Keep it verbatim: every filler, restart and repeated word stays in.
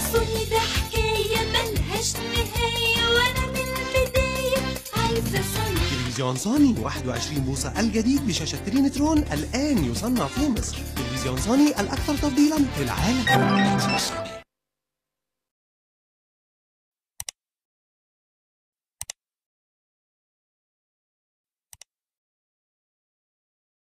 سوني ده حكاية ملهاش نهاية، وأنا من البداية عايزة سوني. تلفزيون سوني واحد وعشرين بوصة الجديد بشاشة ترينترون الآن يصنع في مصر. تلفزيون سوني الأكثر تفضيلا في العالم.